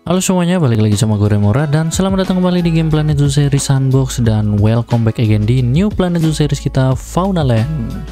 Halo semuanya, balik lagi sama gue Remora dan selamat datang kembali di game Planet Zoo Series Sandbox dan welcome back again di new Planet Zoo Series kita, Fauna Land.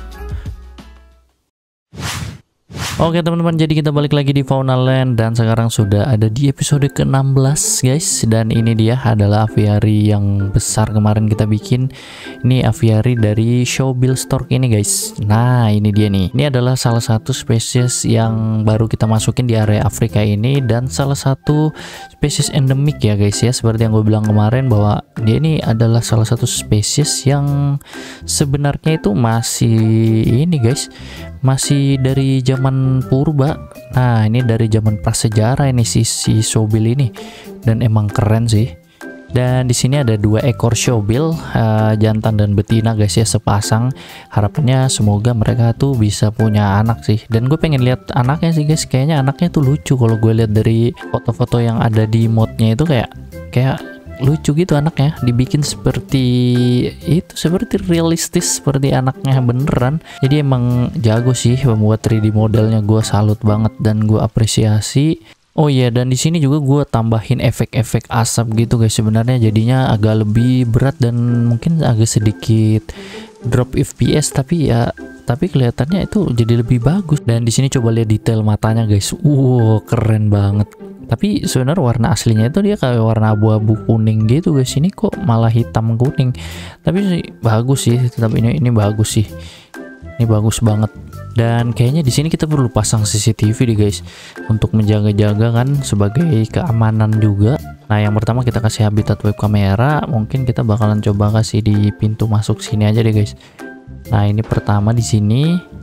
Oke teman-teman, jadi kita balik lagi di Fauna Land dan sekarang sudah ada di episode ke-16 guys. Dan ini dia adalah aviary yang besar kemarin kita bikin. Ini aviary dari Showbill Stork ini guys. Nah ini dia nih, ini adalah salah satu spesies yang baru kita masukin di area Afrika ini. Dan salah satu spesies endemik ya guys ya, seperti yang gue bilang kemarin bahwa dia ini adalah salah satu spesies yang sebenarnya itu masih ini guys, masih dari zaman purba. Nah ini dari zaman prasejarah ini si Showbill ini, dan emang keren sih. Dan di sini ada 2 ekor Showbill, jantan dan betina guys ya, sepasang. Harapannya semoga mereka tuh bisa punya anak sih. Dan gue pengen lihat anaknya sih guys, kayaknya anaknya tuh lucu. Kalau gue lihat dari foto-foto yang ada di modnya itu kayak lucu gitu anaknya, dibikin seperti itu, seperti realistis seperti anaknya beneran. Jadi emang jago sih membuat 3D modelnya, gue salut banget dan gue apresiasi. Oh iya, dan di sini juga gue tambahin efek-efek asap gitu guys. Sebenarnya jadinya agak lebih berat dan mungkin agak sedikit drop FPS, tapi kelihatannya itu jadi lebih bagus. Dan di sini coba lihat detail matanya guys. Keren banget. Tapi sebenarnya warna aslinya itu dia kayak warna abu-abu kuning gitu guys. Ini kok malah hitam kuning. Tapi sih bagus sih, tetap ini bagus sih. Ini bagus banget. Dan kayaknya di sini kita perlu pasang CCTV deh guys, untuk menjaga-jaga kan, sebagai keamanan juga. Nah, yang pertama kita kasih habitat web kamera. Mungkin kita bakalan coba kasih di pintu masuk sini aja deh guys. Nah, ini pertama di sini.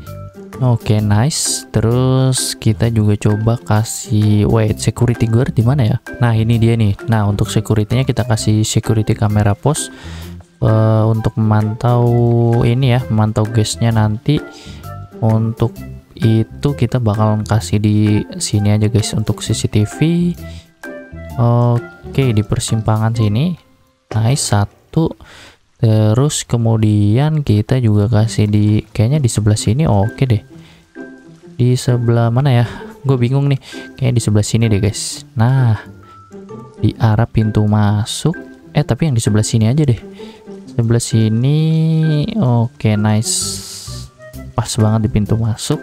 Oke, nice. Terus kita juga coba kasih security guard di mana ya? Nah, ini dia nih. Nah, untuk security-nya kita kasih security kamera pos untuk memantau ini ya, memantau guestnya nanti. Untuk itu kita bakalan kasih di sini aja guys untuk CCTV. Oke, di persimpangan sini. Nice, 1. Terus kemudian kita juga kasih di, kayaknya di sebelah sini. Oke deh, di sebelah mana ya, gue bingung nih, kayaknya di sebelah sini deh guys. Nah, di arah pintu masuk, tapi yang di sebelah sini aja deh, sebelah sini. Oke, nice, pas banget di pintu masuk.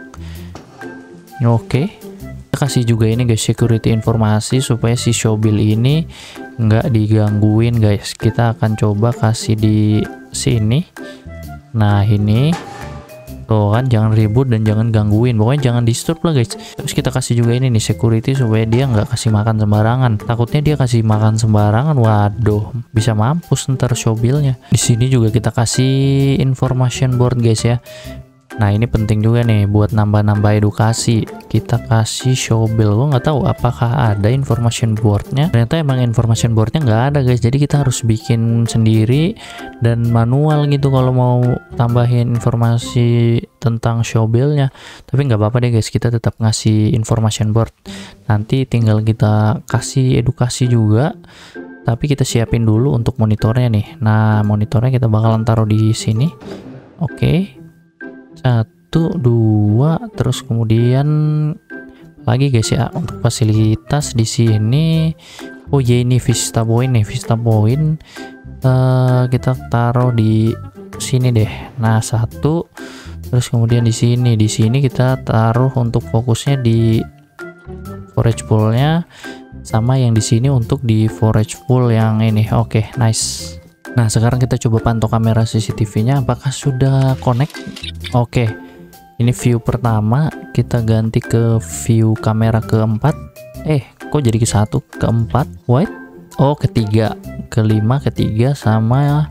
Oke, kita kasih juga ini guys, security informasi supaya si Showbill ini nggak digangguin guys. Kita akan coba kasih di sini. Nah ini tuh kan, jangan ribut dan jangan gangguin, pokoknya jangan disturb lah guys. Terus kita kasih juga ini nih security supaya dia nggak kasih makan sembarangan. Takutnya dia kasih makan sembarangan, waduh, bisa mampus ntar Showbillnya. Di sini juga kita kasih information board guys ya. Nah ini penting juga nih buat nambah-nambah edukasi. Kita kasih Showbill, gue nggak tahu apakah ada information boardnya. Ternyata emang information boardnya nggak ada guys, jadi kita harus bikin sendiri dan manual gitu kalau mau tambahin informasi tentang Showbillnya. Tapi nggak apa-apa deh guys, kita tetap ngasih information board. Nanti tinggal kita kasih edukasi juga, tapi kita siapin dulu untuk monitornya nih. Nah monitornya kita bakalan taruh di sini. Oke, 1, 2, terus kemudian lagi guys ya untuk fasilitas di sini. Oh ya, ini Vista Point nih, Vista Point kita taruh di sini deh. Nah 1, terus kemudian di sini kita taruh untuk fokusnya di forage poolnya, sama yang di sini untuk di forage pool yang ini. Oke, nice. Nah sekarang kita coba pantau kamera CCTV-nya apakah sudah connect. Oke, ini view pertama, kita ganti ke view kamera keempat. Kok jadi ke-1, keempat, wait, ketiga, kelima, ketiga, sama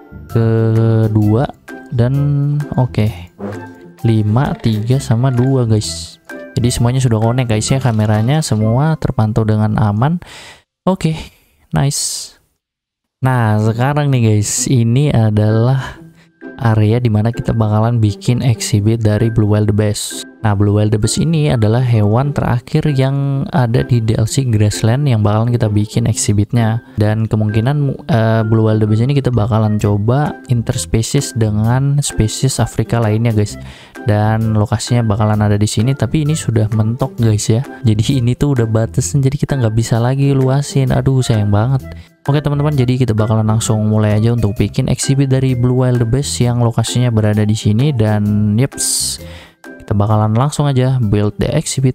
kedua, dan 5, 3, sama 2 guys. Jadi semuanya sudah connect guys ya, kameranya semua terpantau dengan aman. Oke, nice. Nah sekarang nih guys, ini adalah area dimana kita bakalan bikin exhibit dari Blue Whale the Best. Nah, Blue Wildebeest ini adalah hewan terakhir yang ada di DLC Grassland yang bakalan kita bikin exhibitnya. Dan kemungkinan Blue Wildebeest ini kita bakalan coba interspecies dengan spesies Afrika lainnya, guys. Dan lokasinya bakalan ada di sini, tapi ini sudah mentok, guys ya. Jadi ini tuh udah batasan, jadi kita nggak bisa lagi luasin. Aduh, sayang banget. Oke teman-teman, jadi kita bakalan langsung mulai aja untuk bikin exhibit dari Blue Wildebeest yang lokasinya berada di sini. Dan yeps, kita bakalan langsung aja build the exhibit.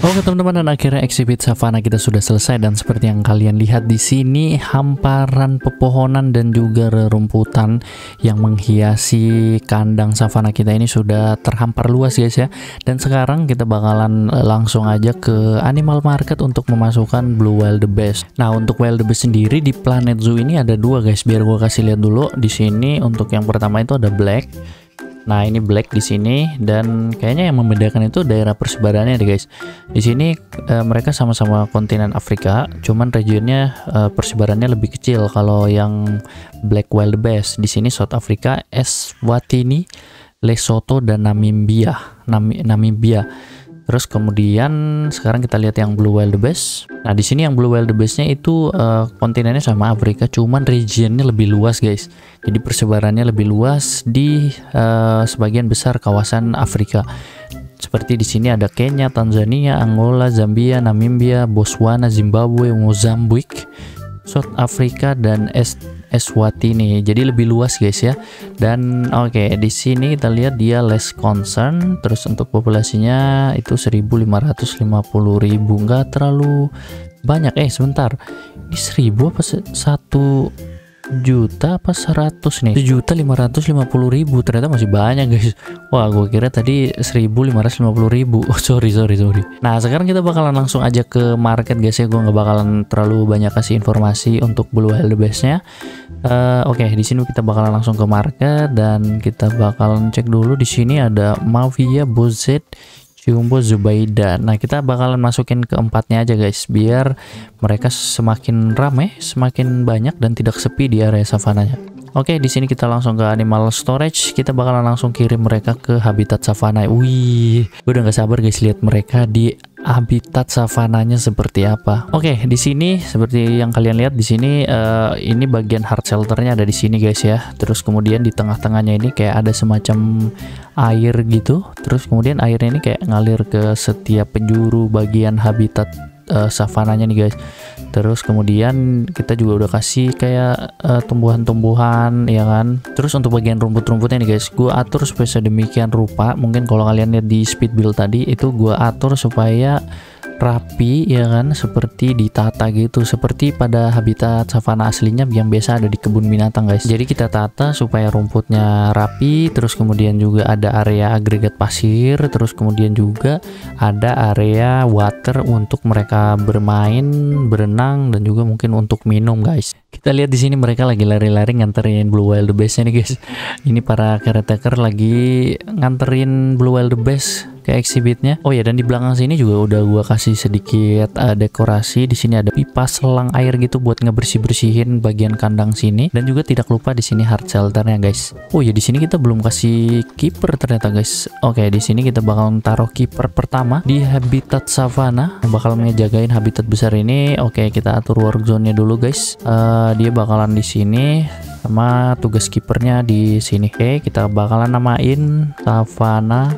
Oke teman-teman, dan akhirnya exhibit savana kita sudah selesai, dan seperti yang kalian lihat di sini hamparan pepohonan dan juga rerumputan yang menghiasi kandang savana kita ini sudah terhampar luas guys ya. Dan sekarang kita bakalan langsung aja ke animal market untuk memasukkan blue wildebeest. Nah, untuk wildebeest sendiri di Planet Zoo ini ada dua guys, biar gua kasih lihat dulu. Di sini untuk yang pertama itu ada black. Nah, ini black di sini, dan kayaknya yang membedakan itu daerah persebarannya deh guys. Di sini mereka sama-sama kontinen Afrika, cuman regionnya persebarannya lebih kecil. Kalau yang black wildebeest di sini South Africa, Eswatini, Lesotho dan Namibia. Terus kemudian sekarang kita lihat yang blue wildebeest. Nah, di sini yang blue wildebeestnya itu kontinennya sama Afrika, cuman regionnya lebih luas guys. Jadi persebarannya lebih luas di sebagian besar kawasan Afrika. Seperti di sini ada Kenya, Tanzania, Angola, Zambia, Namibia, Botswana, Zimbabwe, Mozambik, South Africa dan Eswatini. Jadi lebih luas guys ya. Dan oke, di sini kita lihat dia less concern. Terus untuk populasinya itu 1.550.000, nggak terlalu banyak. Sebentar, ini 1.000 apa 1 juta apa 100 nih? 1.550.000, ternyata masih banyak guys. Wah, gue kira tadi 1.550.000. Oh, sorry. Nah, sekarang kita bakalan langsung aja ke market guys ya. Gue nggak bakalan terlalu banyak kasih informasi untuk blue wildebeest-nya. Oke, di sini kita bakalan langsung ke market, dan kita bakalan cek dulu. Di sini ada Mavia, Bozet, Jumbo, Zubaida. Nah, kita bakalan masukin ke empatnya aja guys, biar mereka semakin ramai, semakin banyak, dan tidak sepi di area savananya. Oke, di sini kita langsung ke animal storage. Kita bakalan langsung kirim mereka ke habitat savana. Wih, gue udah gak sabar guys lihat mereka di habitat savananya seperti apa. Oke, di sini seperti yang kalian lihat di sini, ini bagian hard shelternya ada di sini guys ya. Terus kemudian di tengah-tengahnya ini kayak ada semacam air gitu. Terus kemudian airnya ini kayak ngalir ke setiap penjuru bagian habitat savananya nih guys. Terus kemudian kita juga udah kasih kayak tumbuhan-tumbuhan ya kan. Terus untuk bagian rumput-rumputnya nih guys, gue atur supaya sedemikian rupa. Mungkin kalau kalian lihat di speed build tadi itu gue atur supaya rapi ya kan, seperti ditata gitu, seperti pada habitat savana aslinya yang biasa ada di kebun binatang guys. Jadi kita tata supaya rumputnya rapi, terus kemudian juga ada area agregat pasir, terus kemudian juga ada area water untuk mereka bermain, berenang, dan juga mungkin untuk minum guys. Kita lihat di sini mereka lagi lari-lari nganterin blue wildebeest-nya nih guys. Ini para caretaker lagi nganterin blue wildebeest ke exhibitnya. Oh ya, dan di belakang sini juga udah gua kasih sedikit dekorasi. Di sini ada pipa selang air gitu buat ngebersih-bersihin bagian kandang sini, dan juga tidak lupa di sini hard shelternya guys. Oh ya, di sini kita belum kasih keeper ternyata guys. Oke, di sini kita bakal taruh keeper pertama di habitat savana yang bakal ngejagain habitat besar ini. Oke, kita atur work zone-nya dulu guys. Dia bakalan di sini, sama tugas kipernya di sini. Oke, kita bakalan namain savana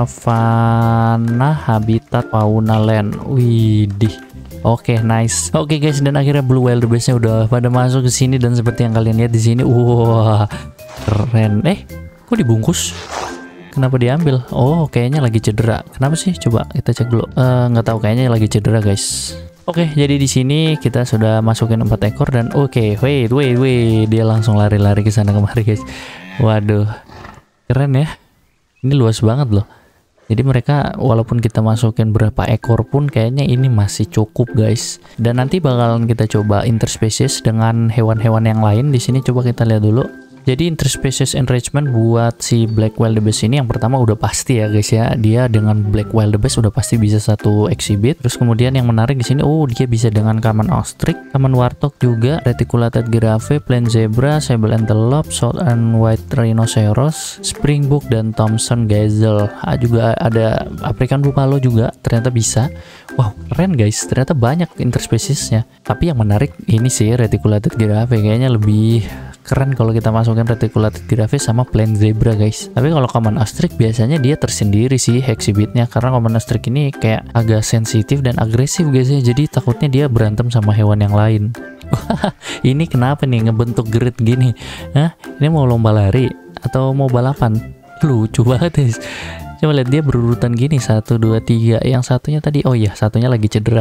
habitat fauna land. Widih. Oke, nice. Oke guys, dan akhirnya blue wildebeest-nya udah pada masuk ke sini, dan seperti yang kalian lihat di sini, wah, keren. Kok dibungkus? Kenapa diambil? Oh, kayaknya lagi cedera. Kenapa sih? Coba kita cek dulu. Nggak tahu, kayaknya lagi cedera guys. Oke, jadi di sini kita sudah masukin 4 ekor, dan oke, wait, dia langsung lari-lari ke sana kemari guys. Waduh, keren ya. Ini luas banget loh. Jadi mereka walaupun kita masukin berapa ekor pun kayaknya ini masih cukup guys. Dan nanti bakalan kita coba interspecies dengan hewan-hewan yang lain. Di sini coba kita lihat dulu. Jadi interspecies enrichment buat si black wildebeest ini yang pertama udah pasti ya guys ya. Dia dengan black wildebeest udah pasti bisa satu exhibit. Terus kemudian yang menarik di sini, dia bisa dengan common ostrich, common warthog juga, reticulated giraffe, plain zebra, sable antelope, short and white rhinoceros, springbok, dan Thompson gazelle. Juga ada African buffalo juga ternyata bisa. Wow, keren guys, ternyata banyak interspesiesnya. Tapi yang menarik ini sih reticulated giraffe, kayaknya lebih keren kalau kita masukin reticulated giraffe sama plain zebra guys. Tapi kalau common ostrich biasanya dia tersendiri sih exhibitnya, karena common ostrich ini kayak agak sensitif dan agresif guys ya, jadi takutnya dia berantem sama hewan yang lain. Ini kenapa nih ngebentuk gerit gini? Hah? Ini mau lomba lari atau mau balapan? Lucu banget guys. Coba lihat dia berurutan gini, 1 2 3. Yang satunya tadi, oh iya, satunya lagi cedera.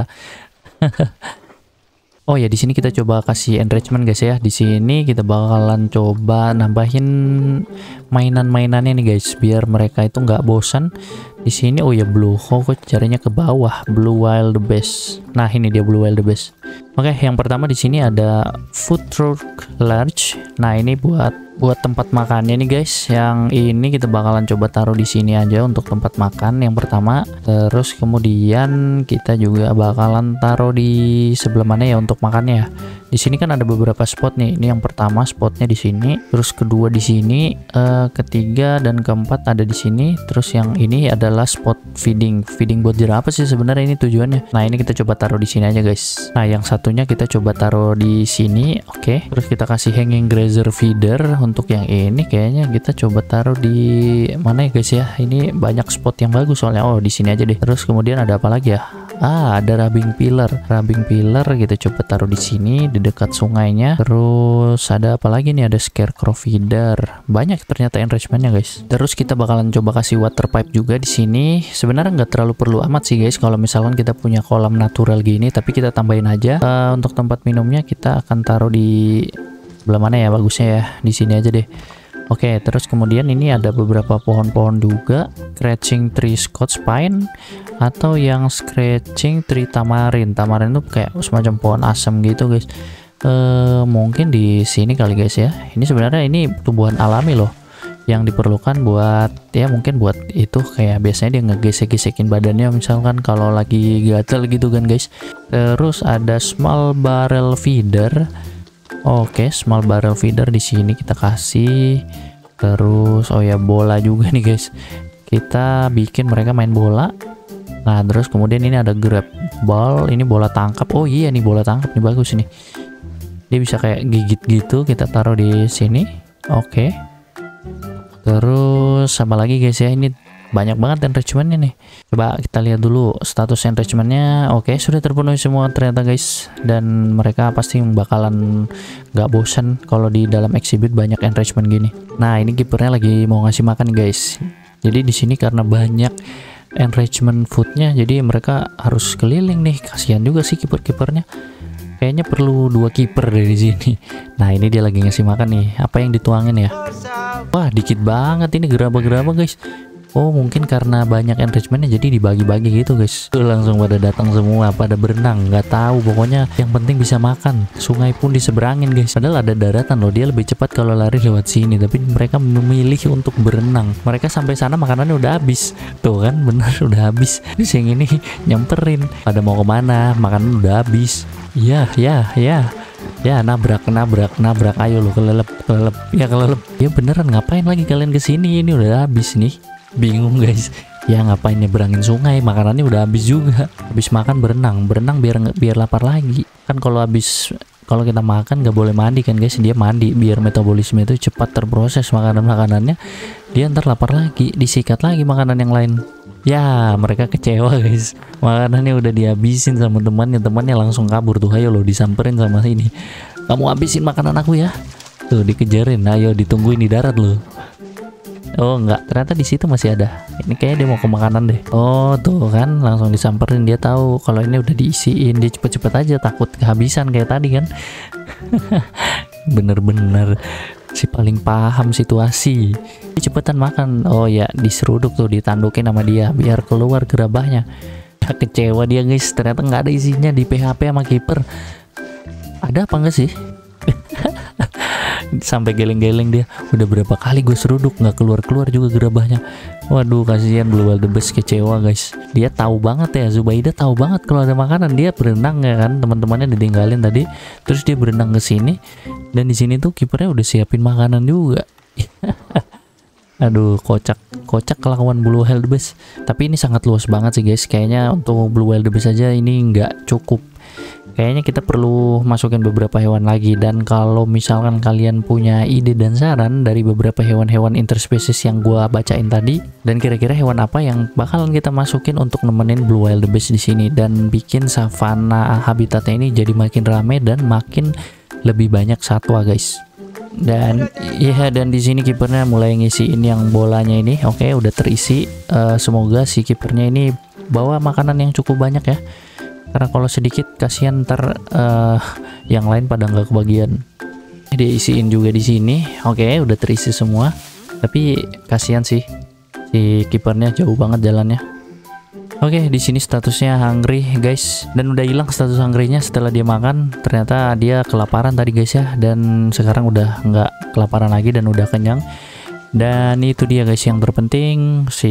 Oh ya, di sini kita coba kasih enrichment guys ya. Di sini kita bakalan coba nambahin mainan-mainannya nih guys, biar mereka itu nggak bosan. Di sini oh ya, blue, kok carinya ke bawah, blue wild beast. Nah, ini dia blue wild beast. Oke, yang pertama di sini ada food truck large. Nah, ini buat tempat makannya nih guys. Yang ini kita bakalan coba taruh di sini aja untuk tempat makan yang pertama. Terus kemudian kita juga bakalan taruh di sebelah mana ya untuk makannya. Di sini kan ada beberapa spot nih. Ini yang pertama spotnya di sini, terus kedua di sini, ketiga dan keempat ada di sini. Terus yang ini adalah spot feeding buat jerapah sih sebenarnya ini tujuannya. Nah, ini kita coba taruh di sini aja guys. Nah, yang satunya kita coba taruh di sini. Oke. Terus kita kasih hanging grazer feeder. Untuk yang ini kayaknya kita coba taruh di mana ya guys ya. Ini banyak spot yang bagus soalnya. Oh, di sini aja deh. Terus kemudian ada apa lagi ya? Ada rubbing pillar kita coba taruh di sini di dekat sungainya. Terus ada apa lagi nih? Ada scarecrow feeder. Banyak ternyata enrichmentnya guys. Terus kita bakalan coba kasih water pipe juga di sini. Sebenarnya nggak terlalu perlu amat sih guys kalau misalkan kita punya kolam natural gini, tapi kita tambahin aja. Untuk tempat minumnya kita akan taruh di sebelah mana ya bagusnya ya? Di sini aja deh. Oke, terus kemudian ini ada beberapa pohon-pohon juga, scratching tree Scotch pine atau yang scratching tree tamarin. Tamarin itu kayak semacam pohon asam gitu guys. Mungkin di sini kali guys ya. Ini sebenarnya ini tumbuhan alami loh, yang diperlukan buat ya mungkin buat itu kayak biasanya dia ngegesek-gesekin badannya misalkan kalau lagi gatel gitu kan guys. Terus ada small barrel feeder. Oke, small barrel feeder di sini kita kasih. Terus oh ya, bola juga nih guys. Kita bikin mereka main bola. Nah, terus kemudian ini ada grab ball, ini bola tangkap. Oh iya, nih bola tangkap nih bagus nih. Dia bisa kayak gigit gitu, kita taruh di sini. Oke. Terus sama lagi guys ya, ini banyak banget enrichmentnya nih. Coba kita lihat dulu status enrichmentnya. Oke, sudah terpenuhi semua ternyata guys. Dan mereka pasti bakalan nggak bosan kalau di dalam exhibit banyak enrichment gini. Nah, ini kipernya lagi mau ngasih makan guys. Jadi di sini karena banyak enrichment foodnya, jadi mereka harus keliling nih. Kasihan juga sih kiper-kipernya. Kayaknya perlu 2 kiper dari sini. Nah, ini dia lagi ngasih makan nih. Apa yang dituangin ya? Wah, dikit banget ini gerabah-gerabah guys. Oh, mungkin karena banyak enrichmentnya jadi dibagi-bagi gitu guys. Tuh langsung pada datang semua, pada berenang. Nggak tahu, pokoknya yang penting bisa makan. Sungai pun diseberangin guys. Padahal ada daratan loh, dia lebih cepat kalau lari lewat sini. Tapi mereka memilih untuk berenang. Mereka sampai sana makanannya udah habis. Tuh kan, bener udah habis. Terus yang ini nyamperin. Pada mau kemana? Makanan udah habis. Ya, nabrak. Ayo lo kelelep. Ya kelelep. Ya beneran, ngapain lagi kalian kesini? Ini udah habis nih. Bingung guys. Ya ngapain nyebrangin sungai, makanannya udah habis juga. Habis makan berenang biar lapar lagi. Kan kalau kita makan nggak boleh mandi kan guys. Dia mandi biar metabolisme itu cepat terproses makanannya. Dia ntar lapar lagi, disikat lagi makanan yang lain. Ya, mereka kecewa guys. Makanannya udah dihabisin sama temannya langsung kabur tuh. Ayo lo disamperin sama ini. Kamu habisin makanan aku ya. Tuh dikejarin. Ayo ditungguin di darat lo. Oh enggak, ternyata di situ masih ada. Ini kayaknya dia mau ke makanan deh. Oh tuh kan, langsung disamperin. Dia tahu kalau ini udah diisiin. Dia cepet-cepet aja, takut kehabisan kayak tadi kan. Bener-bener si paling paham situasi. Dia cepetan makan. Oh ya, diseruduk tuh, ditandukin sama dia biar keluar gerabahnya. Kecewa dia guys, ternyata nggak ada isinya. Di PHP sama kiper. Ada apa enggak sih? Sampai geleng-geleng dia. Udah berapa kali gue seruduk nggak keluar juga gerabahnya. Waduh, kasihan Blue Wild Beast, kecewa guys. Dia tahu banget ya, Zubaida tahu banget kalau ada makanan. Dia berenang ya kan, teman-temannya ditinggalin tadi. Terus dia berenang ke sini. Dan di sini tuh kipernya udah siapin makanan juga. Aduh, kocak kelakuan Blue Wild Beast. Tapi ini sangat luas banget sih guys. Kayaknya untuk Blue Wild Beast aja ini nggak cukup. Kayaknya kita perlu masukin beberapa hewan lagi. Dan kalau misalkan kalian punya ide dan saran dari beberapa hewan-hewan interspesies yang gua bacain tadi, dan kira-kira hewan apa yang bakalan kita masukin untuk nemenin Blue Wild Beast di sini dan bikin savana habitatnya ini jadi makin rame dan makin lebih banyak satwa guys. Dan ya, dan di sini kipernya mulai ngisiin yang bolanya ini. Oke, udah terisi. Semoga si kipernya ini bawa makanan yang cukup banyak ya. Karena kalau sedikit kasihan ntar yang lain pada nggak kebagian. Dia isiin juga di sini. Oke, udah terisi semua. Tapi kasihan sih si kipernya, jauh banget jalannya. Oke, di sini statusnya hungry guys, dan udah hilang status hungry-nya setelah dia makan. Ternyata dia kelaparan tadi guys ya, dan sekarang udah nggak kelaparan lagi dan udah kenyang. Dan itu dia guys yang terpenting, si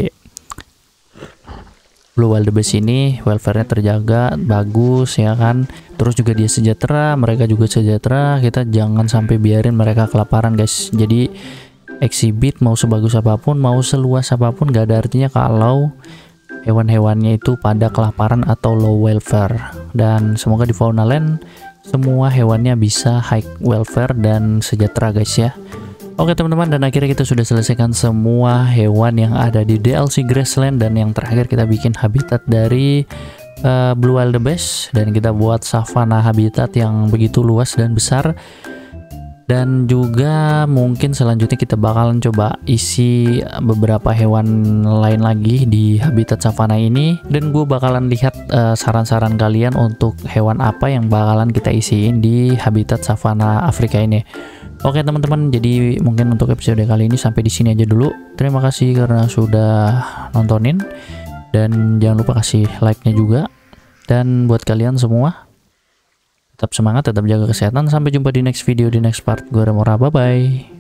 Blue Wildebeest ini welfare-nya terjaga bagus ya kan. Terus juga dia sejahtera, mereka juga sejahtera. Kita jangan sampai biarin mereka kelaparan guys. Jadi exhibit mau sebagus apapun, mau seluas apapun, gak ada artinya kalau hewan-hewannya itu pada kelaparan atau low welfare. Dan semoga di Fauna Land semua hewannya bisa high welfare dan sejahtera guys ya. Oke teman-teman, dan akhirnya kita sudah selesaikan semua hewan yang ada di DLC Grassland. Dan yang terakhir kita bikin habitat dari Blue Wildebeest, dan kita buat savana habitat yang begitu luas dan besar. Dan juga mungkin selanjutnya kita bakalan coba isi beberapa hewan lain lagi di habitat savana ini. Dan gue bakalan lihat saran-saran kalian untuk hewan apa yang bakalan kita isiin di habitat savana Afrika ini. Oke teman-teman, jadi mungkin untuk episode kali ini sampai di sini aja dulu. Terima kasih karena sudah nontonin. Dan jangan lupa kasih like-nya juga. Dan buat kalian semua, tetap semangat, tetap jaga kesehatan. Sampai jumpa di next video, di next part. Gue Remora, bye-bye.